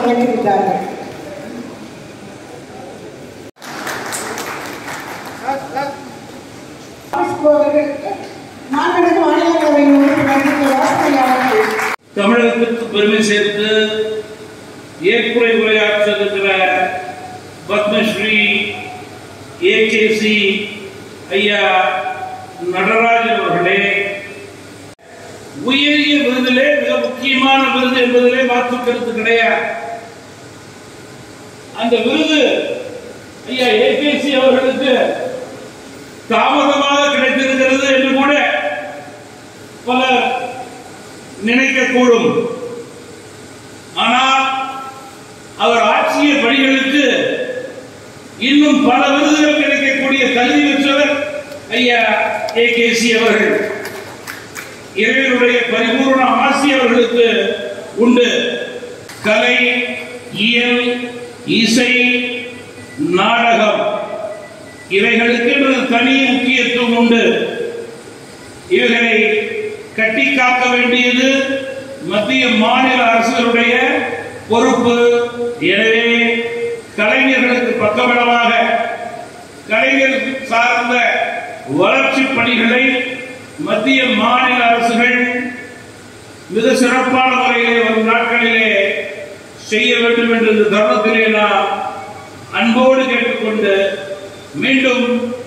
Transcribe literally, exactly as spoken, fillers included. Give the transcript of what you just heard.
வழங்குகின்றார்கள். தமிழகத்திற்கு பெருமை சேர்த்து ஏற்புரை உரையாற்ற இருக்கிற பத்மஸ்ரீ ஏ கே சி ஐயா நடராஜன் அவர்களே, உயரிய விருதிலே மிக முக்கியமான விருது என்பதிலே மாற்று கருத்து கிடையாது. அந்த விருது ஐயா ஏ கே சி அவர்களுக்கு தாமதமாக கிடைத்திருக்கிறது என்று கூட பலர் நினைக்கக்கூடும். ஆனால் அவர் ஆட்சிய பணிகளுக்கு இன்னும் பல விருதுகள் கிடைக்கக்கூடிய கல்வி பெற்றவர் ஐயா ஏ கே சி அவர்கள். இறைவனுடைய பரிபூர்ண ஆசி அவர்களுக்கு உண்டு. கலை, இயல், இசை, நாடகம் இவைகளுக்கு தனி முக்கியத்துவம் உண்டு. இவைகளை கட்டி காக்க வேண்டியது மத்திய மாநில அரசுகளுடைய பொறுப்பு. எனவே கலைஞர்களுக்கு பக்கபலமாக கலைஞர் சார்ந்த வளர்ச்சி பணிகளை மத்திய மாநில அரசுகள் மிக சிறப்பான முறையிலே வரும் நாட்களிலே செய்ய வேண்டும் என்ற தருணத்திலே நாம் அன்போடு கேட்டுக்கொண்டு மீண்டும்